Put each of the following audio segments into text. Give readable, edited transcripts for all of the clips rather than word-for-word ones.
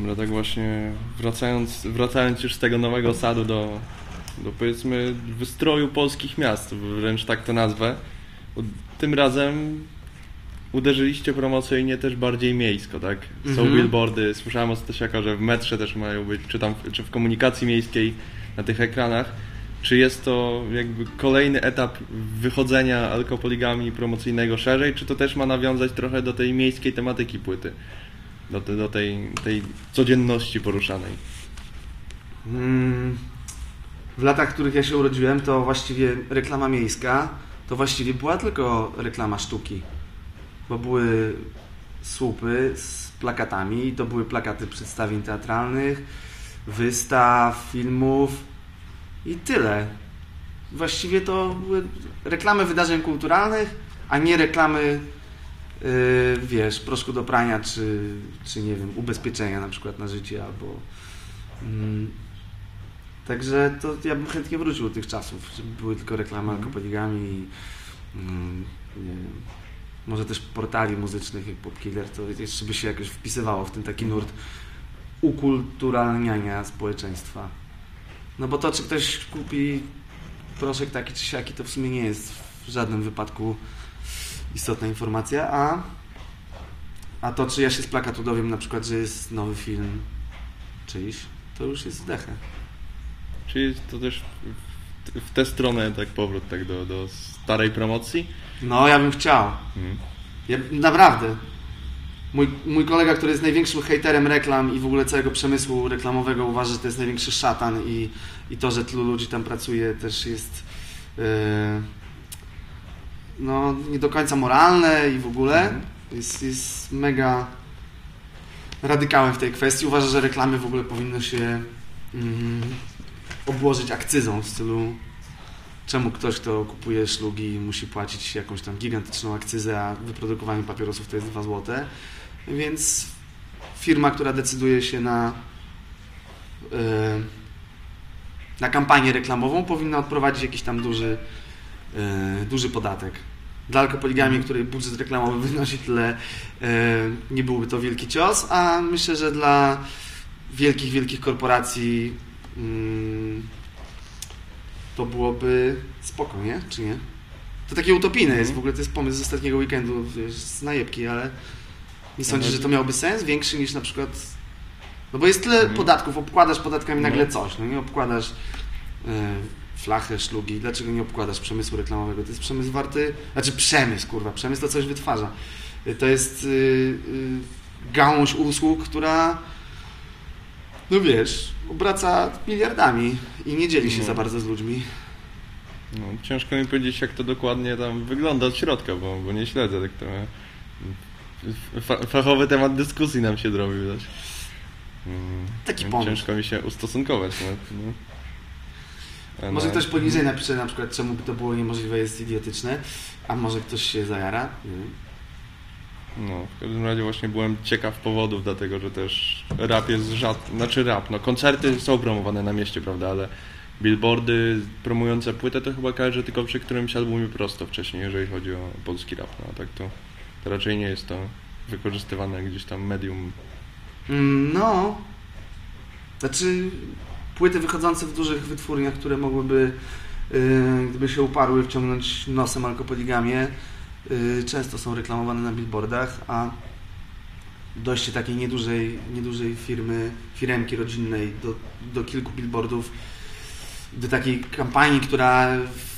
Dobra, tak właśnie wracając już z tego Nowego Sadu do powiedzmy wystroju polskich miast, wręcz tak to nazwę. Tym razem uderzyliście promocyjnie też bardziej miejsko, tak? Są billboardy, słyszałem od Stasiaka, że w metrze też mają być, czy w komunikacji miejskiej na tych ekranach. Czy jest to jakby kolejny etap wychodzenia alkopoligami promocyjnego szerzej, czy to też ma nawiązać trochę do tej miejskiej tematyki płyty? Do tej codzienności poruszanej? W latach, w których ja się urodziłem, to właściwie reklama miejska to właściwie była tylko reklama sztuki. Bo były słupy z plakatami, to były plakaty przedstawień teatralnych, wystaw, filmów i tyle. Właściwie to były reklamy wydarzeń kulturalnych, a nie reklamy proszku do prania, czy nie wiem, ubezpieczenia na przykład na życie, albo także to ja bym chętnie wrócił do tych czasów, żeby były tylko reklamy alkopoligami i nie wiem, może też portali muzycznych jak Popkiller, to jeszcze by się jakoś wpisywało w ten taki nurt ukulturalniania społeczeństwa. No bo to, czy ktoś kupi proszek taki czy siaki, to w sumie nie jest w żadnym wypadku istotna informacja, a to, czy ja się z plakatu dowiem na przykład, że jest nowy film czyjś, to już jest zdechę. Czyli to też w tę stronę tak powrót tak do starej promocji? No, ja bym chciał. Ja, naprawdę. Mój kolega, który jest największym hejterem reklam i w ogóle całego przemysłu reklamowego, uważa, że to jest największy szatan i to, że tylu ludzi tam pracuje, też jest no, nie do końca moralne i w ogóle jest mega radykałem w tej kwestii. Uważa, że reklamy w ogóle powinno się obłożyć akcyzą w stylu czemu ktoś, kto kupuje szlugi, musi płacić jakąś tam gigantyczną akcyzę, a wyprodukowanie papierosów to jest 2 złote. Więc firma, która decyduje się na kampanię reklamową, powinna odprowadzić jakiś tam duży podatek. Dla alkopoligami, której budżet reklamowy wynosi tyle, nie byłby to wielki cios, a myślę, że dla wielkich korporacji to byłoby spoko, nie? Czy nie? To takie utopijne jest, w ogóle to jest pomysł z ostatniego weekendu, wiesz, z najebki, ale nie sądzisz, że to miałoby sens? Większy niż na przykład... No bo jest tyle podatków, obkładasz podatkami nagle coś, no nie obkładasz flachę, szlugi, dlaczego nie obkładasz przemysłu reklamowego? To jest przemysł warty... Znaczy przemysł to coś wytwarza. To jest gałąź usług, która no wiesz, obraca miliardami i nie dzieli się za bardzo z ludźmi. No, ciężko mi powiedzieć, jak to dokładnie tam wygląda od środka, bo nie śledzę tak trochę. Fachowy temat dyskusji nam się zrobił. Taki pomysł. Ciężko mi się ustosunkować. Może ktoś poniżej napisze na przykład, czemu to było niemożliwe, jest idiotyczne, a może ktoś się zajara. Nie wiem. No, w każdym razie właśnie byłem ciekaw powodów, dlatego że też rap jest koncerty są promowane na mieście, prawda, ale billboardy promujące płytę to chyba kojarzę tylko przy którymś albumie prosto wcześniej, jeżeli chodzi o polski rap, no a tak to raczej nie jest to wykorzystywane gdzieś tam medium. No, znaczy płyty wychodzące w dużych wytwórniach, które mogłyby, gdyby się uparły, wciągnąć nosem alkopoligamię, często są reklamowane na billboardach, a dojście takiej niedużej firemki rodzinnej do kilku billboardów, do takiej kampanii, która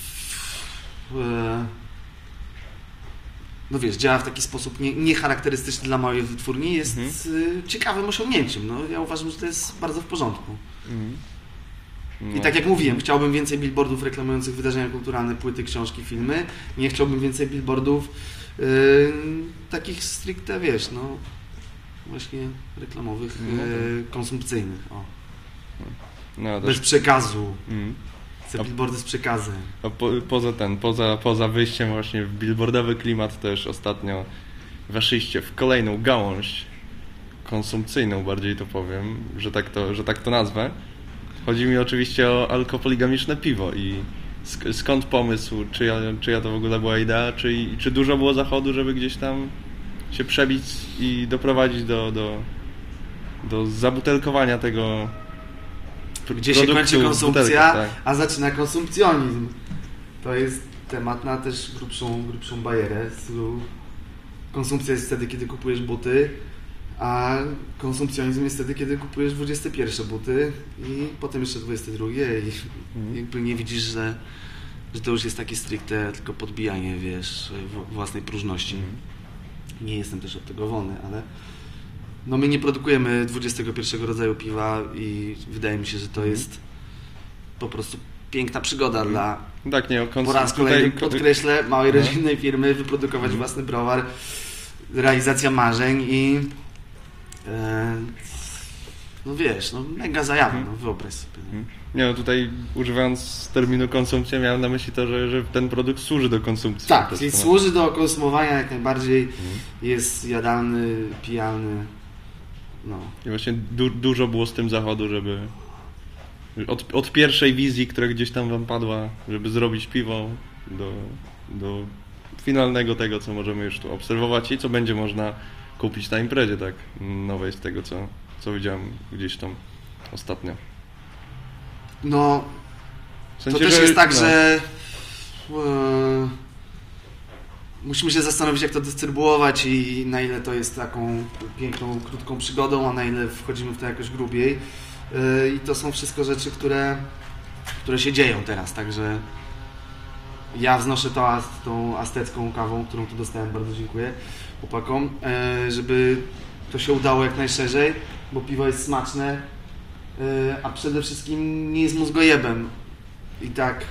no wiesz, działa w taki sposób niecharakterystyczny dla małej wytwórni, jest ciekawym osiągnięciem. No, ja uważam, że to jest bardzo w porządku. No. I tak jak mówiłem, chciałbym więcej billboardów reklamujących wydarzenia kulturalne, płyty, książki, filmy. Nie chciałbym więcej billboardów takich stricte, wiesz, no właśnie reklamowych, konsumpcyjnych. O. No, bez przekazu. Chcę billboardy z przekazem. A poza wyjściem właśnie w billboardowy klimat też ostatnio weszliście w kolejną gałąź konsumpcyjną, bardziej to powiem, że tak to nazwę. Chodzi mi oczywiście o alkopoligamiczne piwo i skąd pomysł, czyja to w ogóle była idea, czy dużo było zachodu, żeby gdzieś tam się przebić i doprowadzić do zabutelkowania tego gdzie się produktu kończy w konsumpcja, butelkach, tak. a zaczyna konsumpcjonizm. To jest temat na też grubszą bajerę. Konsumpcja jest wtedy, kiedy kupujesz buty, a konsumpcjonizm jest wtedy, kiedy kupujesz 21 buty i potem jeszcze 22 i jakby nie widzisz, że to już jest takie stricte tylko podbijanie, wiesz, własnej próżności. Nie jestem też od tego wolny, ale no my nie produkujemy 21 rodzaju piwa i wydaje mi się, że to jest po prostu piękna przygoda dla, tak, nie, po raz kolejny podkreślę, małej rodzinnej firmy, wyprodukować własny browar, realizacja marzeń i no wiesz, no mega zajawa, no wyobraź sobie. Nie, no tutaj używając terminu konsumpcja miałem na myśli to, że ten produkt służy do konsumpcji. Tak, czyli służy do konsumowania jak najbardziej, jest jadalny, pijalny. No. I właśnie dużo było z tym zachodu, żeby od pierwszej wizji, która gdzieś tam wam padła, żeby zrobić piwo do finalnego tego, co możemy już tu obserwować i co będzie można kupić na imprezie, tak, nowej z tego, co widziałem gdzieś tam ostatnio. No, w sensie, to też jest tak, że musimy się zastanowić, jak to dystrybuować i na ile to jest taką piękną, krótką przygodą, a na ile wchodzimy w to jakoś grubiej. I to są wszystko rzeczy, które się dzieją teraz, także ja wznoszę tą aztecką kawą, którą tu dostałem, bardzo dziękuję chłopakom, żeby to się udało jak najszerzej, bo piwo jest smaczne, a przede wszystkim nie jest mózgojebem. I tak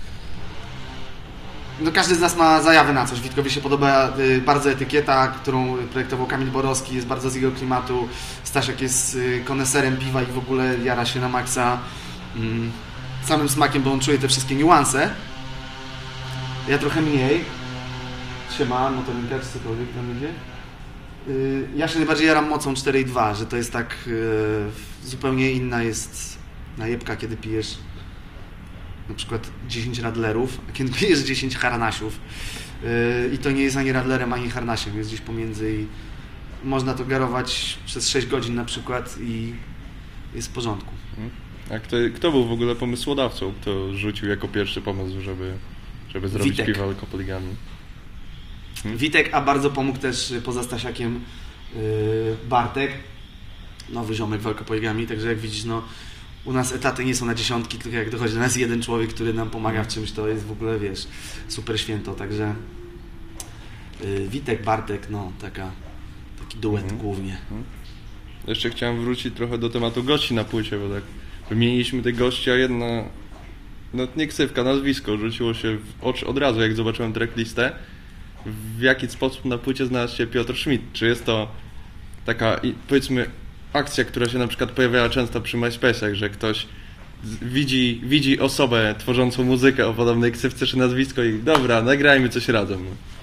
no każdy z nas ma zajawę na coś. Witkowi się podoba bardzo etykieta, którą projektował Kamil Borowski, jest bardzo z jego klimatu. Stasiak jest koneserem piwa i w ogóle jara się na maksa samym smakiem, bo on czuje te wszystkie niuanse. Ja trochę mniej. Siema, motorinka czy cokolwiek tam będzie. Ja się najbardziej jaram mocą 4,2, że to jest tak zupełnie inna jest najebka, kiedy pijesz na przykład 10 radlerów, a kiedy pijesz 10 harnasiów i to nie jest ani radlerem, ani harnasiem, jest gdzieś pomiędzy i można to garować przez 6 godzin na przykład i jest w porządku. A kto był w ogóle pomysłodawcą? Kto rzucił jako pierwszy pomysł, żeby zrobić Witek. piwo alkopoligami? Witek, a bardzo pomógł też poza Stasiakiem Bartek, nowy ziomek w alkopoligami, także jak widzisz, no u nas etaty nie są na dziesiątki, tylko jak dochodzi do nas jeden człowiek, który nam pomaga w czymś, to jest w ogóle, wiesz, super święto, także Witek, Bartek, no taki duet głównie. Jeszcze chciałem wrócić trochę do tematu gości na płycie, bo tak wymieniliśmy tych gości, a jedna, no nie ksywka, nazwisko rzuciło się w oczy od razu, jak zobaczyłem tracklistę, w jaki sposób na płycie znalazł się Piotr Schmidt. Czy jest to taka, powiedzmy, akcja, która się na przykład pojawiała często przy MySpace'ach, że ktoś widzi osobę tworzącą muzykę o podobnej ksywce czy nazwisko i dobra, nagrajmy coś razem.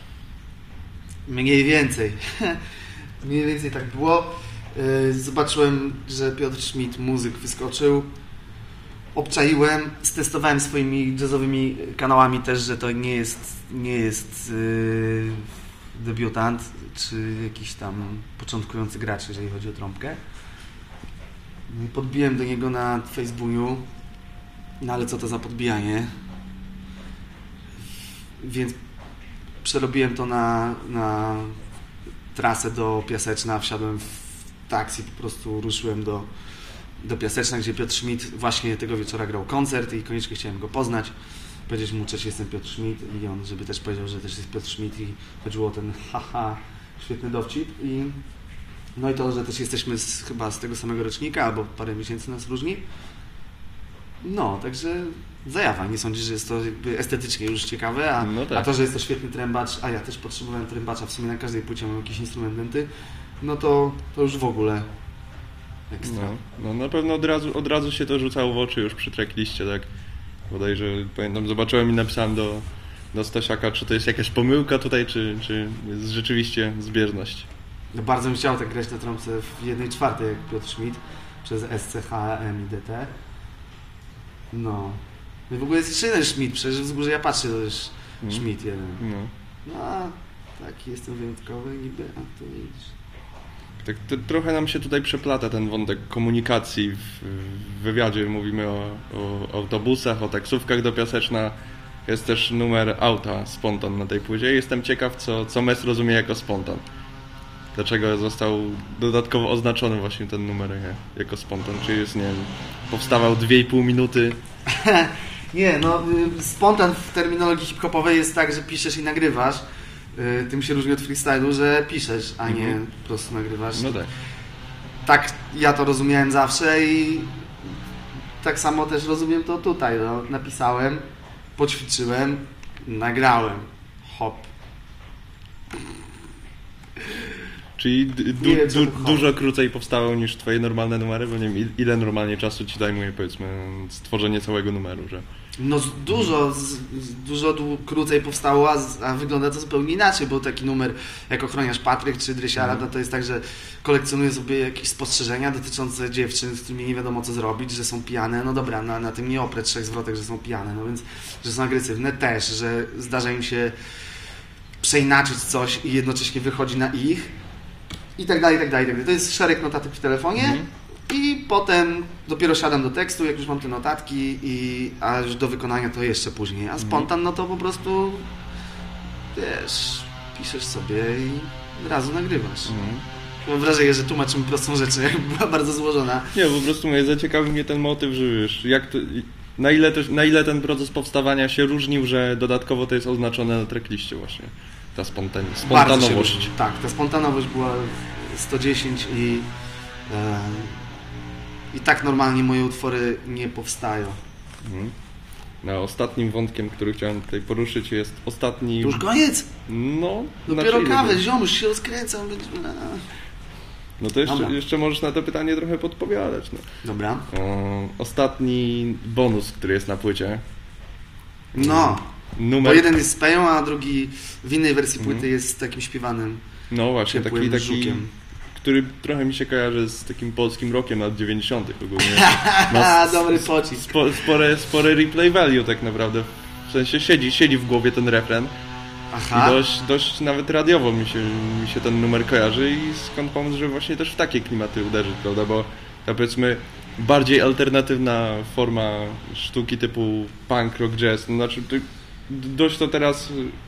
Mniej więcej tak było. Zobaczyłem, że Piotr Schmidt, muzyk, wyskoczył. Obczaiłem, stestowałem swoimi jazzowymi kanałami też, że to nie jest debiutant czy jakiś tam początkujący gracz, jeżeli chodzi o trąbkę. Podbiłem do niego na Facebooku, no ale co to za podbijanie? Więc przerobiłem to na trasę do Piaseczna, wsiadłem w taksi, po prostu ruszyłem do Piaseczna, gdzie Piotr Schmidt właśnie tego wieczora grał koncert i koniecznie chciałem go poznać. Powiedzieć mu, cześć, jestem Piotr Schmidt i on, żeby też powiedział, że też jest Piotr Schmidt i chodziło o ten świetny dowcip no i to, że też jesteśmy chyba z tego samego rocznika, albo parę miesięcy nas różni. No, także zajawa. Nie sądzisz, że jest to jakby estetycznie już ciekawe, no tak. A to, że jest to świetny trębacz, a ja też potrzebowałem trębacza, w sumie na każdej płycie mam jakiś instrument dęty, no to już w ogóle ekstra. No na pewno od razu się to rzucało w oczy już przy trackliście, tak? Bodajże pamiętam, zobaczyłem i napisałem do Stasiaka, czy to jest jakaś pomyłka tutaj, czy jest rzeczywiście zbieżność. No bardzo bym chciał tak grać na trąbce w 1/4 jak Piotr Schmidt przez SCHM i DT. No. I w ogóle jest jeszcze jeden Schmidt, przecież wzgórze ja patrzę, to jest Schmidt jeden. No, taki jestem wyjątkowy niby, a to widzisz. Trochę nam się tutaj przeplata ten wątek komunikacji. W wywiadzie mówimy o autobusach, o taksówkach do Piaseczna. Jest też numer auta Spontan na tej płycie. Jestem ciekaw, co Mes rozumie jako spontan. Dlaczego został dodatkowo oznaczony właśnie ten numer jako spontan? Czy jest, nie wiem, powstawał 2,5 minuty? Nie, no spontan w terminologii hip-hopowej jest tak, że piszesz i nagrywasz. Tym się różni od freestylu, że piszesz, a nie po prostu nagrywasz. No tak. Tak ja to rozumiałem zawsze i tak samo też rozumiem to tutaj. No. Napisałem, poćwiczyłem, nagrałem. Hop. Czyli dużo krócej powstało niż twoje normalne numery, bo nie wiem, ile normalnie czasu ci zajmuje, powiedzmy, stworzenie całego numeru, że... No dużo krócej powstało, a wygląda to zupełnie inaczej, bo taki numer jak Ochroniarz Patryk czy Drysiara, to jest tak, że kolekcjonuję sobie jakieś spostrzeżenia dotyczące dziewczyn, z którymi nie wiadomo co zrobić, że są pijane, no dobra, na tym nie oprę 3 zwrotek, że są pijane, no więc, że są agresywne też, że zdarza im się przeinaczyć coś i jednocześnie wychodzi na ich i tak dalej, i tak dalej. To jest szereg notatek w telefonie. I potem dopiero siadam do tekstu, jak już mam te notatki, a już do wykonania to jeszcze później. A spontan, no to po prostu, wiesz, piszesz sobie i od razu nagrywasz. Mam wrażenie, że tłumaczymy prostą rzecz, jakby była bardzo złożona. Nie, po prostu zaciekawił mnie ten motyw, że wiesz, na ile ten proces powstawania się różnił, że dodatkowo to jest oznaczone na trackliście właśnie. Ta spontanowość. Tak, ta spontanowość była 110 i tak normalnie moje utwory nie powstają. Ostatnim wątkiem, który chciałem tutaj poruszyć, jest ostatni... Już koniec? No. Dopiero kawę, ziomuś się rozkręcam. No to jeszcze możesz na to pytanie trochę podpowiadać. No. Dobra. Ostatni bonus, który jest na płycie. No. Bo jeden jest z peją, a drugi w innej wersji płyty jest takim śpiewanym. No właśnie, taki żukiem. Który trochę mi się kojarzy z takim polskim rockiem lat 90. ogólnie. Dobry pocisk. Spore replay value tak naprawdę. W sensie siedzi w głowie ten refren. Aha. I dość nawet radiowo mi się ten numer kojarzy i skąd pomysł, że właśnie też w takie klimaty uderzyć, prawda? Bo to powiedzmy bardziej alternatywna forma sztuki typu punk, rock, jazz. No, znaczy dość to teraz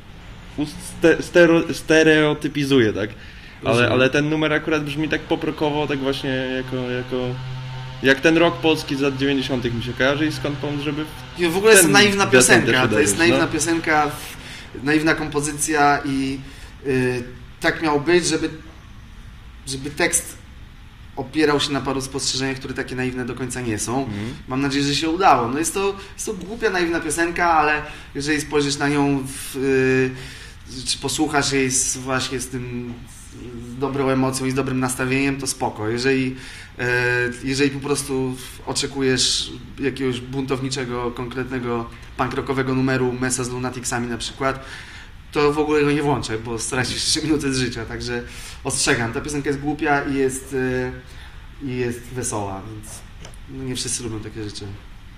stereotypizuje, tak? Ale ten numer akurat brzmi tak poprokowo, tak właśnie jak ten rock polski z lat 90. mi się kojarzy i skąd pomysł, żeby... W ogóle jest naiwna piosenka, to jest naiwna piosenka, naiwna kompozycja i tak miało być, żeby tekst opierał się na paru spostrzeżeniach, które takie naiwne do końca nie są. Mam nadzieję, że się udało. No jest to głupia, naiwna piosenka, ale jeżeli spojrzysz na nią czy posłuchasz jej właśnie z dobrą emocją i z dobrym nastawieniem, to spoko. Jeżeli po prostu oczekujesz jakiegoś buntowniczego, konkretnego punk rockowego numeru Mesa z Lunaticsami na przykład, to w ogóle go nie włączę, bo stracisz 3 minuty z życia, także ostrzegam. Ta piosenka jest głupia i jest wesoła, więc nie wszyscy lubią takie rzeczy.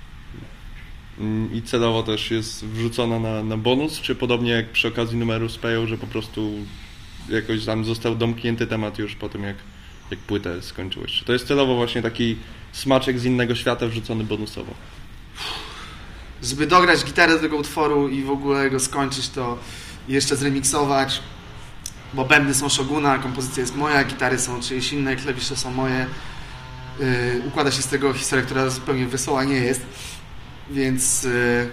I celowo też jest wrzucona na bonus, czy podobnie jak przy okazji numeru z Peją, że po prostu jakoś tam został domknięty temat już po tym, jak płytę skończyłeś? Czy to jest celowo właśnie taki smaczek z innego świata wrzucony bonusowo? Żeby dograć gitarę do tego utworu i w ogóle go skończyć, to jeszcze zremiksować, bo bębny są Shoguna, kompozycja jest moja, gitary są czyjeś inne, klawisze są moje. Układa się z tego historia, która zupełnie wesoła nie jest. Więc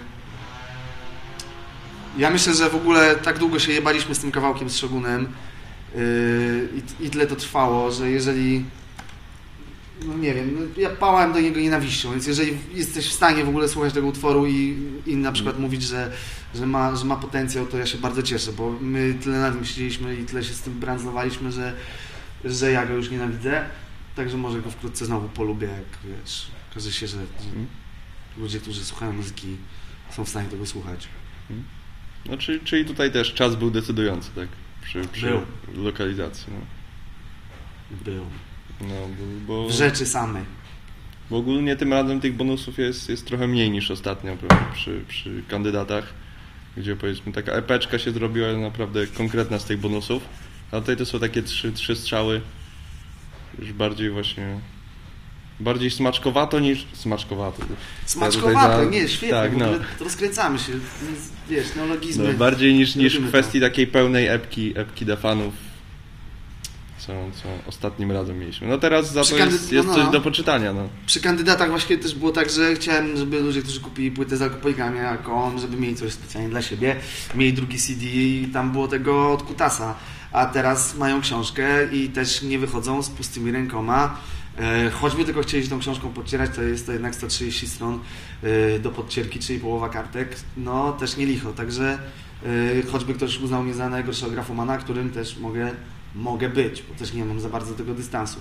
ja myślę, że w ogóle tak długo się jebaliśmy z tym kawałkiem z Shogunem i tyle to trwało, że jeżeli... No nie wiem, ja pałałem do niego nienawiścią, więc jeżeli jesteś w stanie w ogóle słuchać tego utworu i na przykład mówić, że ma potencjał, to ja się bardzo cieszę, bo my tyle na tym siedzieliśmy i tyle się z tym brandzlowaliśmy, że ja go już nienawidzę. Także może go wkrótce znowu polubię, jak wiesz, okaże się, że ludzie, którzy słuchają muzyki, są w stanie tego słuchać. No, czyli tutaj też czas był decydujący, tak? Przy lokalizacji. No. Był. No, bo w rzeczy samej. Bo ogólnie tym razem tych bonusów jest trochę mniej niż ostatnio, prawda? Przy kandydatach, gdzie powiedzmy taka epeczka się zrobiła naprawdę konkretna z tych bonusów. A tutaj to są takie trzy strzały już bardziej właśnie... Bardziej smaczkowato niż... Smaczkowato. Smaczkowato, nie, świetnie, tak, w ogóle rozkręcamy się, wiesz, neologizmy. No, bardziej niż Lubimy kwestii to. takiej pełnej epki dla fanów, co ostatnim razem mieliśmy. No teraz za to jest coś do poczytania. No. Przy kandydatach właśnie też było tak, że chciałem, żeby ludzie, którzy kupili płytę z alkopolikami, jak on, żeby mieli coś specjalnie dla siebie, mieli drugi CD i tam było tego od kutasa. A teraz mają książkę i też nie wychodzą z pustymi rękoma. Choćby tylko chcieli tą książką podcierać, to jest to jednak 130 stron do podcierki, czyli połowa kartek, no też nie licho, także choćby ktoś uznał mnie za najgorszego grafomana, którym też mogę być, bo też nie mam za bardzo tego dystansu.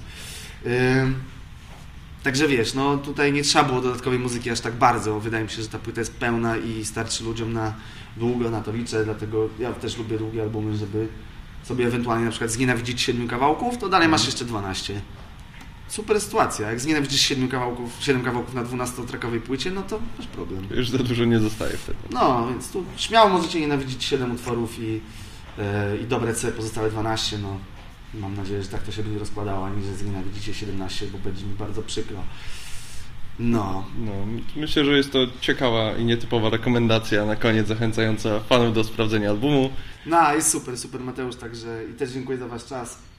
Także wiesz, no tutaj nie trzeba było dodatkowej muzyki aż tak bardzo, wydaje mi się, że ta płyta jest pełna i starczy ludziom na długo, na to liczę, dlatego ja też lubię długie albumy, żeby sobie ewentualnie na przykład znienawidzić 7 kawałków, to dalej masz jeszcze 12. Super sytuacja. Jak znienawidzisz 7 kawałków na 12-trackowej płycie, no to masz problem. Już za dużo nie zostaje wtedy. No, więc tu śmiało możecie nienawidzić 7 utworów i dobrać sobie pozostałe 12. No, mam nadzieję, że tak to się będzie rozkładało, a nie, że znienawidzicie 17, bo będzie mi bardzo przykro. No. Myślę, że jest to ciekawa i nietypowa rekomendacja na koniec zachęcająca fanów do sprawdzenia albumu. No, jest super Mateusz, także i też dziękuję za wasz czas.